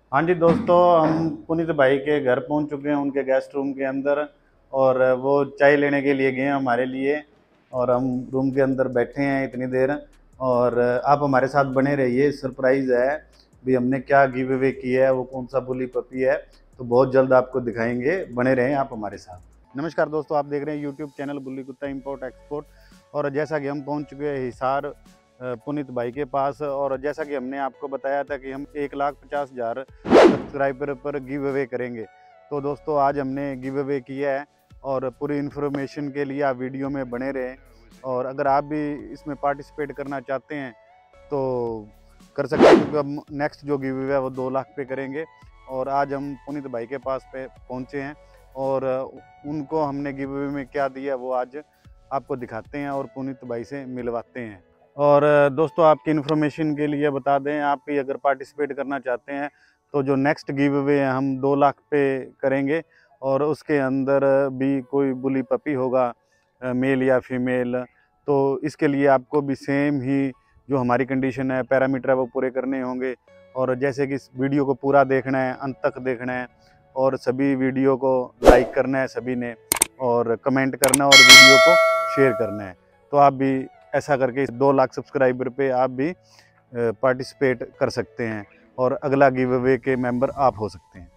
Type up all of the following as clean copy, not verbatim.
हाँ जी दोस्तों, हम पुनीत भाई के घर पहुंच चुके हैं, उनके गेस्ट रूम के अंदर। और वो चाय लेने के लिए गए हैं हमारे लिए। और हम रूम के अंदर बैठे हैं इतनी देर। और आप हमारे साथ बने रहिए, सरप्राइज़ है भी हमने क्या गिव अवे किया है, वो कौन सा बुली पपी है, तो बहुत जल्द आपको दिखाएंगे। बने रहें आप हमारे साथ। नमस्कार दोस्तों, आप देख रहे हैं यूट्यूब चैनल बुल्ली कुत्ता इम्पोर्ट एक्सपोर्ट। और जैसा कि हम पहुंच चुके हैं हिसार पुनीत भाई के पास। और जैसा कि हमने आपको बताया था कि हम 1,50,000 सब्सक्राइबर पर गिव अवे करेंगे, तो दोस्तों आज हमने गिव अवे किया है। और पूरी इन्फॉर्मेशन के लिए आप वीडियो में बने रहें। और अगर आप भी इसमें पार्टिसिपेट करना चाहते हैं तो कर सकते हैं, क्योंकि हम नेक्स्ट जो गिव अवे है वो 2 लाख पे करेंगे। और आज हम पुनीत भाई के पास पे पहुँचे हैं और उनको हमने गिव अवे में क्या दिया वो आज आपको दिखाते हैं और पुनीत भाई से मिलवाते हैं। और दोस्तों आपकी इन्फॉर्मेशन के लिए बता दें, आप भी अगर पार्टिसिपेट करना चाहते हैं तो जो नेक्स्ट गिव अवे है हम 2 लाख पे करेंगे। और उसके अंदर भी कोई बुली पपी होगा, मेल या फीमेल। तो इसके लिए आपको भी सेम ही जो हमारी कंडीशन है, पैरामीटर है, वो पूरे करने होंगे। और जैसे कि इस वीडियो को पूरा देखना है, अंत तक देखना है, और सभी वीडियो को लाइक करना है सभी ने, और कमेंट करना है, और वीडियो को शेयर करना है। तो आप भी ऐसा करके इस 2 लाख सब्सक्राइबर पे आप भी पार्टिसिपेट कर सकते हैं और अगला गिव अवे के मेंबर आप हो सकते हैं।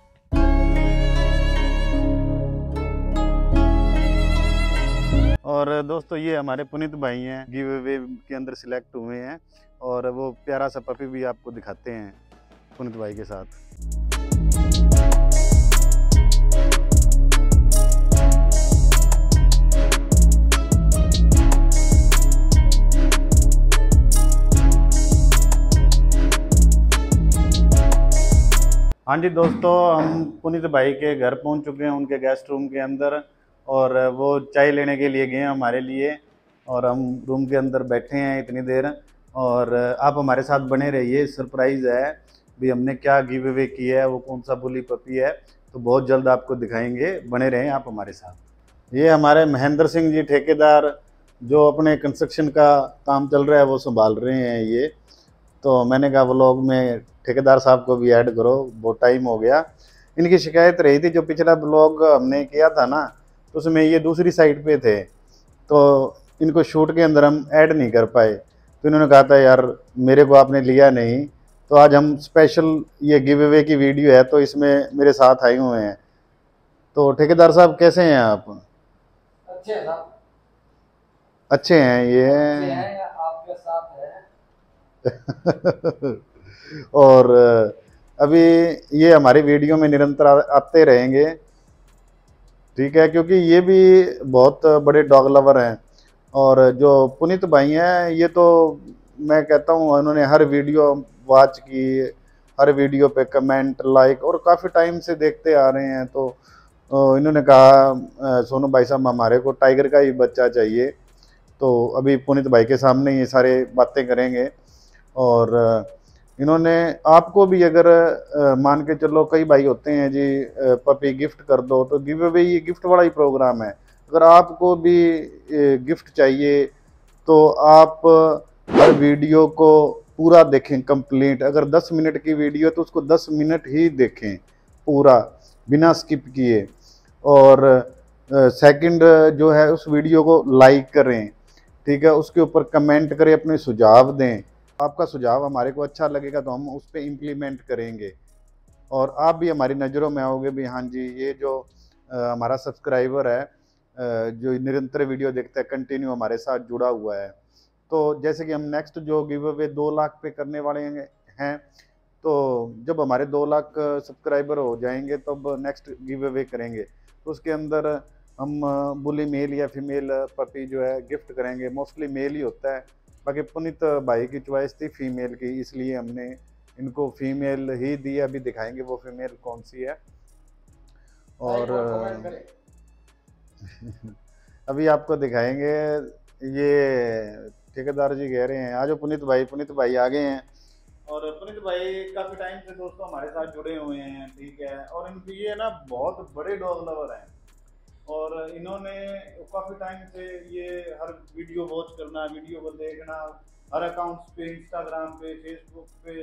और दोस्तों ये हमारे पुनीत भाई हैं, गिव अवे के अंदर सिलेक्ट हुए हैं। और वो प्यारा सा पपी भी आपको दिखाते हैं पुनीत भाई के साथ। हाँ जी दोस्तों, हम पुनीत भाई के घर पहुंच चुके हैं, उनके गेस्ट रूम के अंदर। और वो चाय लेने के लिए गए हैं हमारे लिए। और हम रूम के अंदर बैठे हैं इतनी देर। और आप हमारे साथ बने रहिए, सरप्राइज़ है भी हमने क्या गिव अवे किया है, वो कौन सा बुली पपी है, तो बहुत जल्द आपको दिखाएंगे। बने रहें आप हमारे साथ। ये हमारे महेंद्र सिंह जी ठेकेदार, जो अपने कंस्ट्रक्शन का काम चल रहा है वो संभाल रहे हैं ये। तो मैंने कहा व्लॉग में ठेकेदार साहब को भी ऐड करो, बहुत टाइम हो गया। इनकी शिकायत रही थी, जो पिछला ब्लॉग हमने किया था ना, तो उसमें ये दूसरी साइड पे थे, तो इनको शूट के अंदर हम ऐड नहीं कर पाए। तो इन्होंने कहा था यार मेरे को आपने लिया नहीं, तो आज हम स्पेशल ये गिव अवे की वीडियो है तो इसमें मेरे साथ आए हुए हैं। तो ठेकेदार साहब कैसे हैं आप? अच्छे हैं साहब। अच्छे हैं अच्छे ये। हैं या आपके साथ है? और अभी ये हमारी वीडियो में निरंतर आते रहेंगे, ठीक है, क्योंकि ये भी बहुत बड़े डॉग लवर हैं। और जो पुनीत भाई हैं ये तो मैं कहता हूँ उन्होंने हर वीडियो वॉच की, हर वीडियो पे कमेंट लाइक, और काफ़ी टाइम से देखते आ रहे हैं। तो इन्होंने कहा सोनू भाई साहब हमारे को टाइगर का ही बच्चा चाहिए। तो अभी पुनीत भाई के सामने ये सारे बातें करेंगे। और इन्होंने आपको भी अगर मान के चलो, कई भाई होते हैं जी पपी गिफ्ट कर दो, तो गिव अवे ये गिफ्ट वाला ही प्रोग्राम है। अगर आपको भी गिफ्ट चाहिए तो आप हर वीडियो को पूरा देखें कंप्लीट। अगर 10 मिनट की वीडियो है तो उसको 10 मिनट ही देखें पूरा, बिना स्किप किए। और सेकंड जो है उस वीडियो को लाइक करें, ठीक है, उसके ऊपर कमेंट करें, अपने सुझाव दें। आपका सुझाव हमारे को अच्छा लगेगा तो हम उस पर इम्प्लीमेंट करेंगे। और आप भी हमारी नज़रों में आओगे भी, हाँ जी ये जो हमारा सब्सक्राइबर है, जो निरंतर वीडियो देखता है, कंटिन्यू हमारे साथ जुड़ा हुआ है। तो जैसे कि हम नेक्स्ट जो गिव अवे 2 लाख पे करने वाले हैं, तो जब हमारे 2 लाख सब्सक्राइबर हो जाएंगे तब नेक्स्ट गिव अवे करेंगे। तो उसके अंदर हम बुली मेल या फीमेल पपी जो है गिफ्ट करेंगे। मोस्टली मेल ही होता है, बाकी पुनीत भाई की चॉइस थी फीमेल की, इसलिए हमने इनको फीमेल ही दी। अभी दिखाएंगे वो फीमेल कौन सी है। और लाइक और कमेंट करें। अभी आपको दिखाएंगे। ये ठेकेदार जी कह रहे हैं आज पुनीत भाई आ गए हैं। और पुनीत भाई काफी टाइम से दोस्तों हमारे साथ जुड़े हुए हैं, ठीक है। और इनकी ये ना बहुत बड़े डॉग लवर हैं। और इन्होंने काफ़ी टाइम से ये हर वीडियो वॉच करना, वीडियो को देखना, हर अकाउंट्स पे, इंस्टाग्राम पे, फेसबुक पे,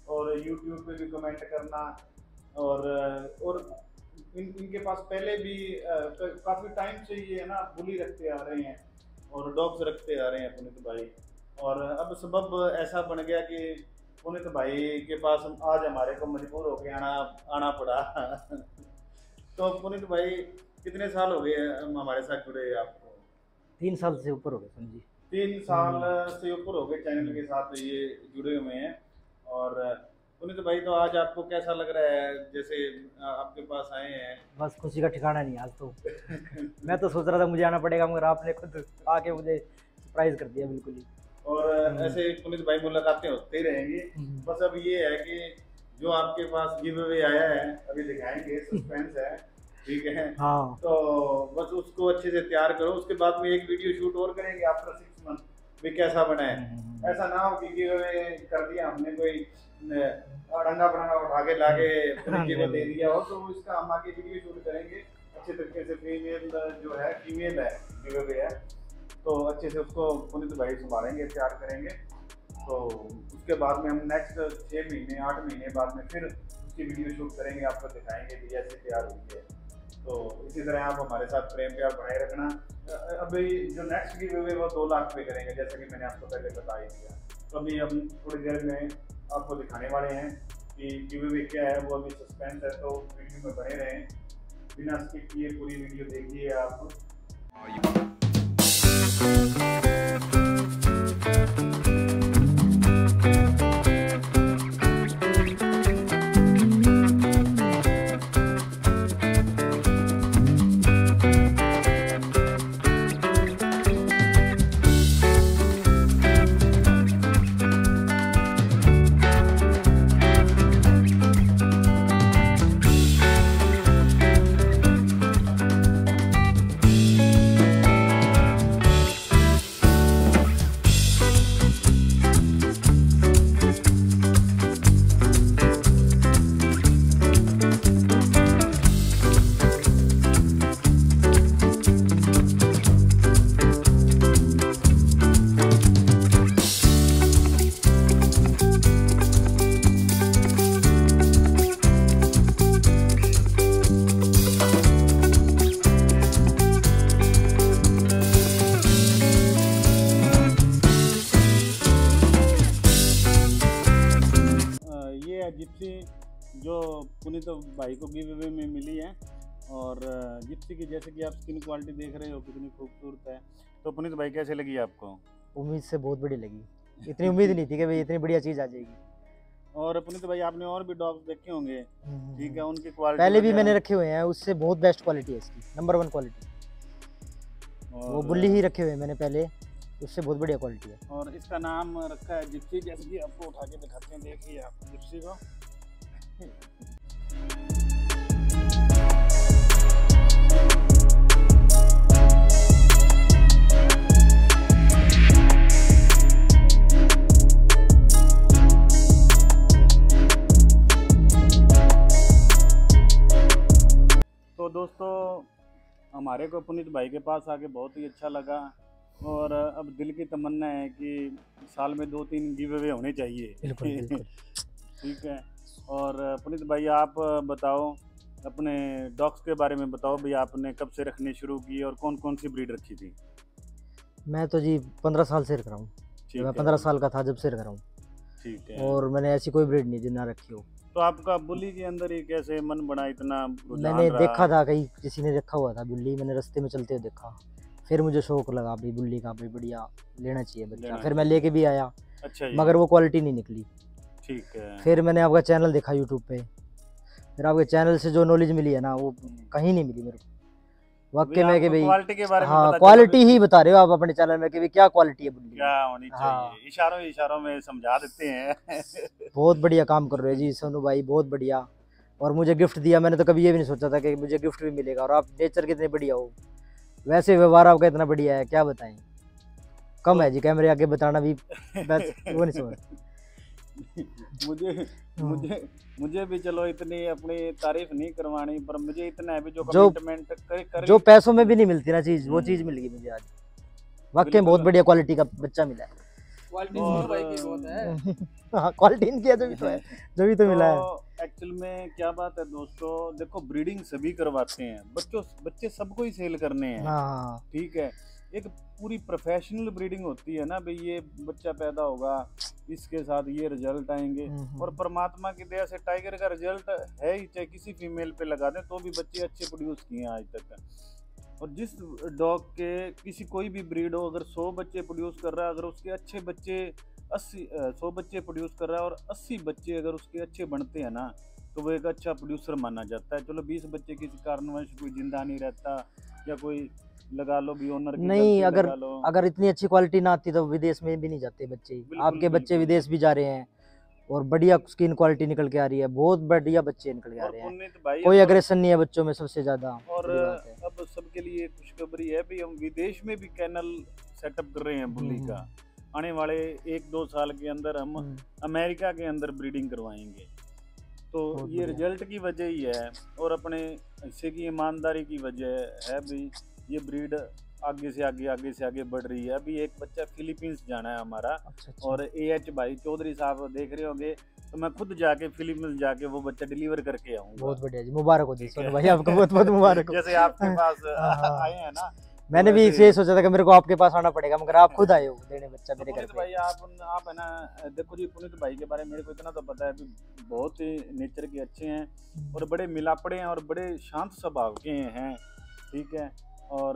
और यूट्यूब पे भी कमेंट करना। और इनके पास पहले भी काफ़ी टाइम से ये है ना बुली रखते आ रहे हैं और डॉग्स रखते आ रहे हैं पुनीत भाई। और अब सबब ऐसा बन गया कि पुनीत भाई के पास आज हमारे को मजबूर होके आना पड़ा। तो पुनीत भाई कितने साल हो गए हमारे साथ जुड़े आपको? 3 साल से ऊपर हो गए समझी। 3 साल से ऊपर हो गए चैनल के साथ ये जुड़े हुए हैं। और पुनीत भाई तो आज आपको कैसा लग रहा है जैसे आपके पास आए हैं? बस खुशी का ठिकाना नहीं आज तो। मैं तो सोच रहा था मुझे आना पड़ेगा मगर आपने खुद आके मुझे सरप्राइज कर दिया बिल्कुल ही। और ऐसे पुनीत भाई मुलाकातें होती ही रहेंगी। बस अब ये है कि जो आपके पास गिव अवे आया है अभी दिखाएंगे, सस्पेंस है, ठीक है। हाँ तो बस उसको अच्छे से तैयार करो, उसके बाद में एक वीडियो शूट और करेंगे आफ्टर 6 मंथ भी कैसा बना है। ऐसा ना हो कि गिव अवे कर दिया हमने, कोई अड़ंगा बड़ंगा उठा के लाके पुनीत जी को दे दिया हो, तो इसका हम आगे वीडियो शूट करेंगे अच्छे तरीके से। फीमेल जो है फीमेल है गिव अवे है, तो अच्छे से उसको पुनीत भाई संभालेंगे, तैयार करेंगे। तो उसके बाद में हम नेक्स्ट 6 महीने 8 महीने बाद में फिर उसकी वीडियो शूट करेंगे, आपको दिखाएंगे कि ऐसे तैयार हुई है। तो इसी तरह आप हमारे साथ प्रेम प्यार बनाए रखना। अभी जो नेक्स्ट गिव अवे वो 2 लाख पे करेंगे, जैसा कि मैंने आपको पहले बता ही दिया। तो अभी हम थोड़ी देर में आपको दिखाने वाले हैं कि गिव अवे क्या है, वो अभी सस्पेंस है, तो वीडियो में बने रहें, बिना स्किप किए पूरी वीडियो देखिए आप। जिप्सी जो पुनीत भाई को गिव अवे में मिली है। और जिप्सी की जैसे कि आप स्किन क्वालिटी देख रहे हो कितनी खूबसूरत है। तो पुनीत भाई कैसे लगी आपको? उम्मीद से बहुत बड़ी लगी, इतनी उम्मीद नहीं थी कि भाई इतनी बढ़िया चीज़ आ जाएगी। और पुनीत भाई आपने और भी डॉग्स देखे होंगे, ठीक है, उनकी क्वालिटी पहले भी मैंने रखे हुए हैं, उससे बहुत बेस्ट क्वालिटी है इसकी, नंबर 1 क्वालिटी। वो बुल्ली ही रखे हुए मैंने पहले, उससे बहुत बढ़िया क्वालिटी है। और इसका नाम रखा है जिप्सी, जैसे कि आपको उठा के दिखाते हैं, देखिए आप जिप्सी को। तो दोस्तों हमारे को पुनीत भाई के पास आके बहुत ही अच्छा लगा। और अब दिल की तमन्ना है कि साल में 2-3 गिव अवे होने चाहिए। बिल्कुल। ठीक है। और पुनीत भाई आप बताओ अपने डॉग्स के बारे में बताओ भाई, आपने कब से रखने शुरू की और कौन कौन सी ब्रीड रखी थी? मैं तो जी 15 साल से रख रहा हूँ, मैं 15 साल का था जब से रख रहा हूँ। ठीक है। और मैंने ऐसी कोई ब्रीड नहीं जो ना रखी हो। तो आपका बुल्ली के अंदर ही कैसे मन बना, इतना मैंने देखा था कहीं किसी ने रखा हुआ था बुल्ली, मैंने रास्ते में चलते हुए देखा, फिर मुझे शौक लगा भाई बुल्ली का, भाई बढ़िया लेना चाहिए बच्चा। फिर मैं लेके भी आया। अच्छा, मगर वो क्वालिटी नहीं निकली। ठीक है। फिर मैंने आपका चैनल देखा यूट्यूब पे, फिर आपके चैनल से जो नॉलेज मिली है ना वो कहीं नहीं मिली मेरे को वाकई में कि भाई क्वालिटी के बारे में हाँ क्वालिटी ही बता रहे हो आप अपने चैनल में कि भाई क्या क्वालिटी है बुल्ली, क्या होनी चाहिए। इशारों में समझा देते हैं। बहुत बढ़िया काम कर रहे हो जी सोनू भाई, बहुत बढ़िया। और मुझे गिफ्ट दिया, मैंने तो कभी ये भी नहीं सोचा था कि मुझे गिफ्ट भी मिलेगा। और आप नेचर कितने बढ़िया हो, वैसे व्यवहार आपका इतना बढ़िया है, क्या बताएं। कम है जी कैमरे आगे बताना भी, बस वो नहीं समझ। मुझे भी चलो इतनी अपनी तारीफ नहीं करवानी, पर मुझे इतना है भी जो कमिटमेंट कर जो पैसों में भी नहीं मिलती ना चीज़, वो चीज़ मिल गई मुझे आज। वाकई बहुत बढ़िया क्वालिटी का बच्चा मिला है। क्वालिटी और भाई की बहुत है। हाँ क्वालिटी इनकी है, जब तो मिला है। एक्चुअल में क्या बात है दोस्तों, देखो ब्रीडिंग सभी करवाते हैं, बच्चे सबको ही सेल करने हैं, हाँ ठीक है। एक पूरी प्रोफेशनल ब्रीडिंग होती है ना भाई, ये बच्चा पैदा होगा, इसके साथ ये रिजल्ट आएंगे, और परमात्मा की दया से टाइगर का रिजल्ट है ही, चाहे किसी फीमेल पे लगा दें तो भी बच्चे अच्छे प्रोड्यूस किए हैं आज तक। और जिस डॉग के किसी कोई भी ब्रीड हो, अगर 100 बच्चे प्रोड्यूस कर रहा है, अगर उसके अच्छे बच्चे 100 बच्चे प्रोड्यूस कर रहा है और 80 बच्चे अगर उसके अच्छे बनते हैं ना, तो वो एक अच्छा प्रोड्यूसर माना जाता है। चलो 20 बच्चे किसी कारणवश कोई जिंदा नहीं रहता, या कोई लगा लो भी ओनर की नहीं, गलती अगर लगा लो। अगर इतनी अच्छी क्वालिटी ना आती तो विदेश में भी नहीं जाते बच्चे। आपके बच्चे विदेश भी जा रहे हैं और बढ़िया स्किन क्वालिटी निकल के आ रही है, बहुत बढ़िया बच्चे निकल के आ रहे हैं, कोई अग्रेशन नहीं है बच्चों में, सबसे ज्यादा। और अब सबके लिए खुशखबरी है भी, हम विदेश में भी कैनल सेटअप कर रहे हैं बुल्ली का। आने वाले 1-2 साल के अंदर हम अमेरिका के अंदर ब्रीडिंग करवाएंगे। तो ये रिजल्ट की वजह ही है और अपने हिस्से की ईमानदारी की वजह है भी, ये ब्रीड आगे से आगे बढ़ रही है। अभी एक बच्चा फिलीपींस जाना है हमारा। अच्छा। और AH भाई चौधरी साहब देख रहे होंगे, तो मैं खुद जाके फिलीपींस जाके वो बच्चा डिलीवर करके आऊंगा। बहुत बढ़िया जी, मुबारक हो जी सोनू भाई, आपको बहुत बहुत मुबारक हो। जैसे आपके पास आए हैं ना, मैंने भी इसे सोचा था कि मेरे को आपके पास आना पड़ेगा, मगर आप खुद आए हो देने बच्चा मेरे घर पे। भाई आप है ना, देखो जी पुनीत भाई के बारे में मेरे को इतना तो पता है कि बहुत ही नेचर के अच्छे हैं और बड़े मिलापड़े हैं और बड़े शांत स्वभाव के हैं, ठीक है। और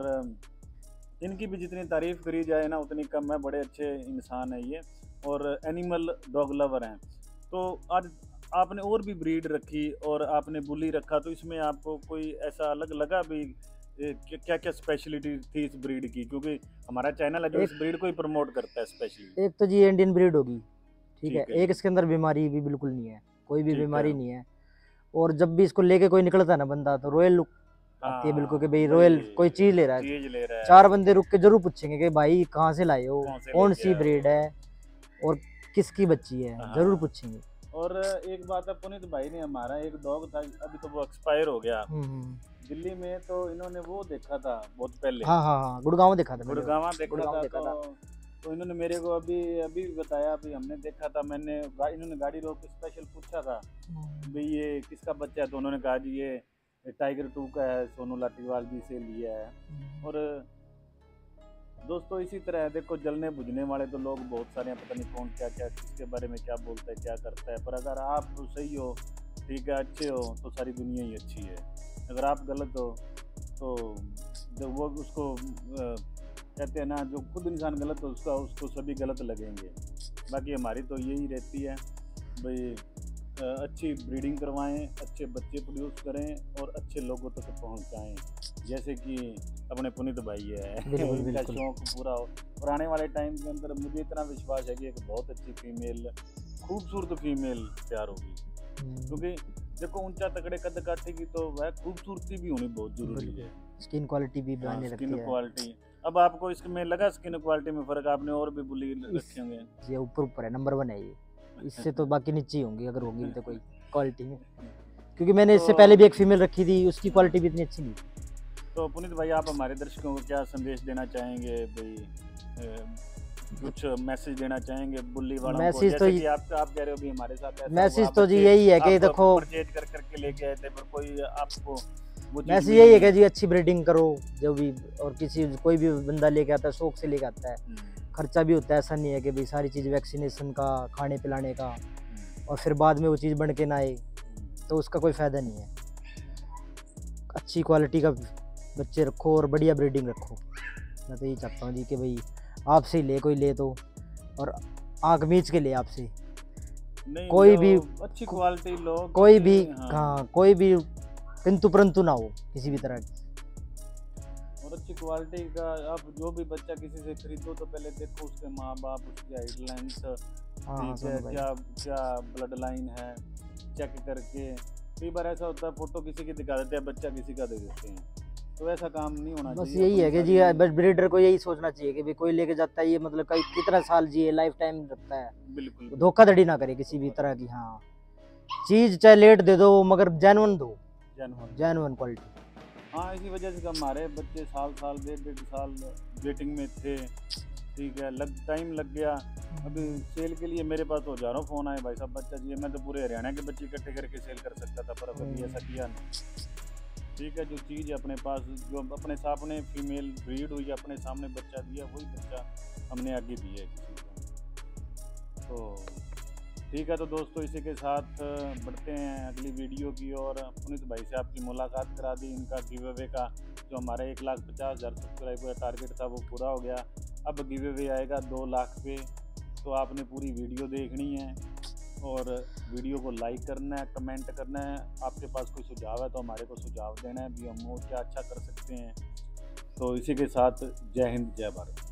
इनकी भी जितनी तारीफ करी जाए ना उतनी कम है, बड़े अच्छे इंसान है ये, और एनिमल डॉग लवर हैं। तो आज आपने और भी ब्रीड रखी और आपने बुली रखा, तो इसमें आपको कोई ऐसा अलग लगा भी, क्या क्या स्पेशलिटी थी इस ब्रीड की? क्योंकि हमारा चैनल है जो इस ब्रीड को ही प्रमोट करता है स्पेशली। एक तो जी इंडियन ब्रीड होगी, ठीक है, एक इसके अंदर बीमारी भी बिल्कुल नहीं है, कोई भी बीमारी नहीं है। और जब भी इसको लेके कोई निकलता है ना बंदा, तो रॉयल लुक आती है बिल्कुल, कि भाई रॉयल कोई चीज ले रहा है। 4 बंदे रुक के जरूर पूछेंगे कि भाई कहाँ से लाए हो, कौन सी ब्रीड है और किसकी बच्ची है, जरूर पूछेंगे। और एक बात है, पुनीत भाई ने हमारा एक डॉग था, अभी तो वो एक्सपायर हो गया दिल्ली में, तो इन्होंने वो देखा था बहुत पहले। हाँ गुड़गांव देखा था, तो इन्होंने मेरे को अभी बताया, अभी हमने देखा था, इन्होंने गाड़ी रोक के स्पेशल पूछा था भाई ये किसका बच्चा है, तो उन्होंने कहा जी ये टाइगर 2 का है, सोनू लाटीवाल जी से लिया है। और दोस्तों इसी तरह है, देखो जलने बुझने वाले तो लोग बहुत सारे हैं, पता नहीं कौन क्या क्या किसके बारे में क्या बोलता है क्या करता है, पर अगर आप सही हो, ठीक है, अच्छे हो, तो सारी दुनिया ही अच्छी है। अगर आप गलत हो तो जब वो उसको कहते हैं ना, जो खुद इंसान गलत हो उसको सभी गलत लगेंगे। बाकी हमारी तो यही रहती है भाई, अच्छी ब्रीडिंग करवाएं, अच्छे बच्चे प्रोड्यूस करें और अच्छे लोगों तक पहुंचाएं, जैसे कि अपने पुनीत भाई है, उनका शौक पूरा हो। और आने वाले टाइम के अंदर मुझे इतना विश्वास है कि एक बहुत अच्छी फीमेल, खूबसूरत फीमेल तैयार होगी, क्योंकि देखो ऊंचा तगड़े कद काठी की तो वह खूबसूरती भी होनी बहुत जरूरी है, स्किन क्वालिटी भी बनाने लगती है। स्किन क्वालिटी, अब आपको इसमें लगा स्किन क्वालिटी में फर्क? आपने और भी बुली रखे होंगे? ये ऊपर है, नंबर 1 है ये, इससे तो बाकी नीचे होंगी अगर होगी तो कोई क्वालिटी में, क्योंकि मैंने इससे पहले भी एक फीमेल रखी थी, उसकी क्वालिटी भी इतनी अच्छी नहीं थी। तो पुनीत भाई आप हमारे दर्शकों को क्या संदेश देना चाहेंगे भाई, कुछ मैसेज देना चाहेंगे बुल्ली वालों को? जैसे कि आप कह रहे हो भी हमारे साथ ऐसा मैसेज तो जी यही है कि देखो परचेज करके लेके आए थे, पर कोई आपको मैसेज यही है कि जी अच्छी ब्रीडिंग करो जो भी, और कोई भी बंदा लेके आता है शौक से लेके आता है, खर्चा भी होता है, ऐसा नहीं है कि भाई सारी चीज़ वैक्सीनेशन का, खाने पिलाने का, और फिर बाद में वो चीज़ बन के ना आए तो उसका कोई फ़ायदा नहीं है। अच्छी क्वालिटी का बच्चे रखो और बढ़िया ब्रीडिंग रखो, मैं तो यही चाहता हूँ जी कि भाई आपसे ले कोई ले तो, और आँख मीच के ले आपसे, कोई भी अच्छी क्वालिटी लो, कोई भी हाँ कोई भी किंतु परंतु ना हो किसी भी तरह की। और अच्छी क्वालिटी का आप जो भी बच्चा किसी से खरीदो तो पहले देखो उसके माँ बाप, उसकी गाइडलाइंस, ठीक है, क्या ब्लड लाइन है, चेक करके। कई बार ऐसा होता है फोटो किसी की दिखा देते हैं, बच्चा किसी का दे देते हैं, तो ऐसा काम नहीं होना चाहिए। बस यही है कि जी बस ब्रीडर को यही सोचना चाहिए कि भाई कोई लेके जाता है ये मतलब कई कितना साल जिए, लाइफ टाइम रखता है, बिल्कुल धोखाधड़ी ना करे किसी भी तरह की। हाँ चीज चाहे लेट दे दो मगर जेन्युइन दो, जेन्युइन क्वालिटी। हाँ इसी वजह से हमारे बच्चे साल 1.5 साल वेटिंग में थे, ठीक है, टाइम लग गया। अभी सेल के लिए मेरे पास तो हज़ारों फ़ोन आए, भाई साहब बच्चा चाहिए, मैं तो पूरे हरियाणा के बच्चे इकट्ठे करके सेल कर सकता था, पर अभी ऐसा किया नहीं। ठीक है, जो चीज़ अपने पास, जो अपने सामने फीमेल ब्रीड हुई, अपने सामने बच्चा दिया, वही बच्चा हमने आगे दिया है किसी को। तो ठीक है, तो दोस्तों इसी के साथ बढ़ते हैं अगली वीडियो की ओर। पुनीत भाई से आपकी मुलाकात करा दी, इनका गिव अवे का जो हमारा 1,50,000 सब्सक्राइबर टारगेट था वो पूरा हो गया। अब गिव अवे आएगा 2 लाख पे, तो आपने पूरी वीडियो देखनी है और वीडियो को लाइक करना है, कमेंट करना है। आपके पास कोई सुझाव है तो हमारे को सुझाव देना है भी हम वो क्या अच्छा कर सकते हैं। तो इसी के साथ जय हिंद, जय भारत।